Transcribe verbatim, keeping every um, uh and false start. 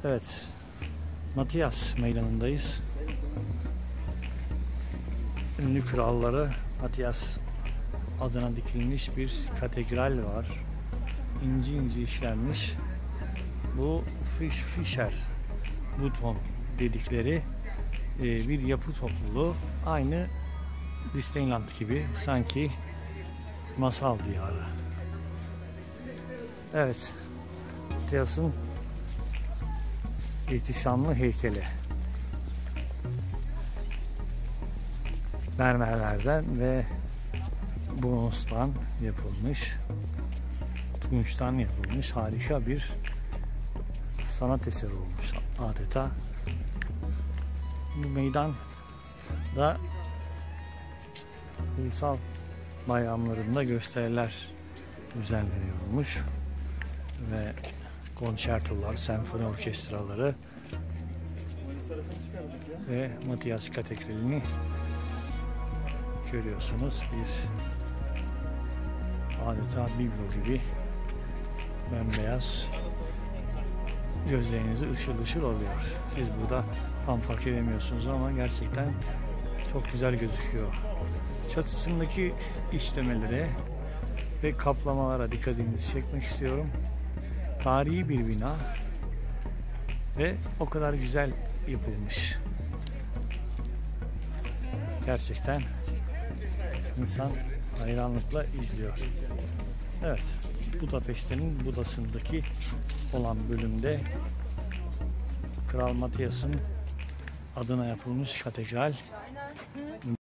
Evet, Matias Meydanı'ndayız. Ünlü kralları Matias adına dikilmiş bir katedral var. İnci inci işlenmiş. Bu Fischer Buton dedikleri bir yapı topluluğu. Aynı Disneyland gibi, sanki masal diyarı. Evet, Matias'ın ihtişamlı heykeli. Mermerlerden ve bronzdan yapılmış, tunçtan yapılmış harika bir sanat eseri olmuş adeta. Bu meydan da ulusal bayramlarında gösteriler düzenleniyormuş ve konçertolar, senfoni orkestraları ve Matias Katedrali'ni görüyorsunuz. Bir adeta biblo gibi bembeyaz, gözlerinizi ışıl ışıl oluyor. Siz burada tam fark edemiyorsunuz ama gerçekten çok güzel gözüküyor. Çatısındaki işlemelere ve kaplamalara dikkatinizi çekmek istiyorum. Tarihi bir bina ve o kadar güzel yapılmış. Gerçekten insan hayranlıkla izliyor. Evet, Budapeşte'nin Budası'ndaki olan bölümde Kral Matias'ın adına yapılmış katedral